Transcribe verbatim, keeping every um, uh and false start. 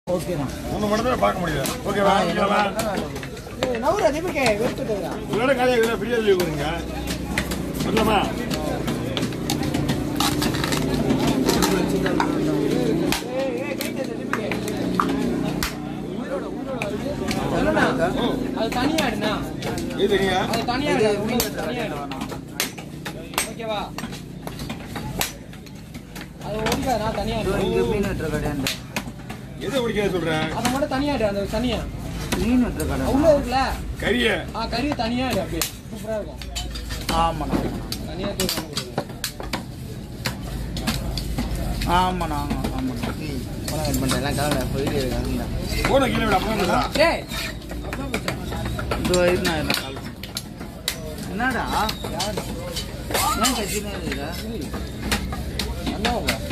ஓகேண்ணா. ஒன்று மட்டும் தான் பார்க்க முடியல. ஓகேவா? நவுறு அதிபக்கே வெறுத்துட்டுங்களா? உங்களோட காலையில் இதில் ஃப்ரீயாக லீவ் கொடுங்க. சொல்லலாமா? அது தனியா எடுனா? இது தனியா? அது தனியா எடு. ஓகேவா? அது ஓடிக்கா நான் தனியா எடு. இங்க மீன் வெட்டுற கடையாண்ட. எதை பிடிக்காத சொல்கிறேன்? அதை மட்டும் தனியா எடு, அந்த தனியா. மீன் வெட்டுற கடை. உள்ள இருக்குல்ல? கறியை? ஆ கறியை தனியா எடு அப்படியே. சூப்பரா இருக்கும். ஆமாண்ணா. தனியா தூக்கி ஆமாண்ணா ஆமாம் ஆமாண்ணா. போன கட் பண்ணுறேன் எல்லாம் கலவை போயிட்டு இருக்காங்க. போன கீழே விட அப்புறம் ஏய் இது வரைக்கும் நான் கால் என்னடா ஏன் கட்சினே இருக்கா? என்ன